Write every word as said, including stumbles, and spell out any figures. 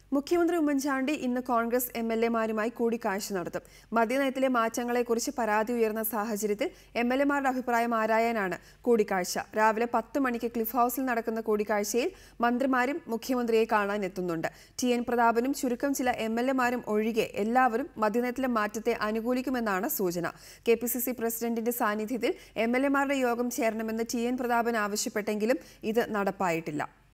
മുഖ്യമന്ത്രി ഉമ്മൻ ചാണ്ടി ഇന്ന് Congress M L എമാരുമായി കൂടിക്കാഴ്ച നടത്തും. മദ്യനയത്തിലെ മാറ്റങ്ങളെക്കുറിച്ച് പരാതി ഉയർന്ന സാഹചര്യത്തിൽ എം എൽ എമാരുടെ അഭിപ്രായം ആരായാനാണ് കൂടിക്കാഴ്ച. രാവിലെ പത്ത് മണിക്ക് ക്ലിഫ് ഹൌസിൽ നടക്കുന്ന കൂടിക്കാഴ്ചയിൽ മന്ത്രിമാരും മുഖ്യമന്ത്രിയെ കാണാൻ എത്തുന്നുണ്ട്. ടി എൻ പ്രതാപനും ചുരുക്കം ചില എം എൽ എമാരും ഒഴികെ എല്ലാവരും മദ്യനയത്തിലെ മാറ്റത്തെ അനുകൂലിക്കുമെന്നാണ് സൂചന. കെ പി സി സി പ്രസിഡന്റിന്റെ സാന്നിധ്യത്തിൽ എം എൽ എമാരുടെ യോഗം ചേരണമെന്ന് ടി എൻ പ്രതാപൻ ആവശ്യപ്പെട്ടെങ്കിലും ഇത് നടപ്പായിട്ടില്ല.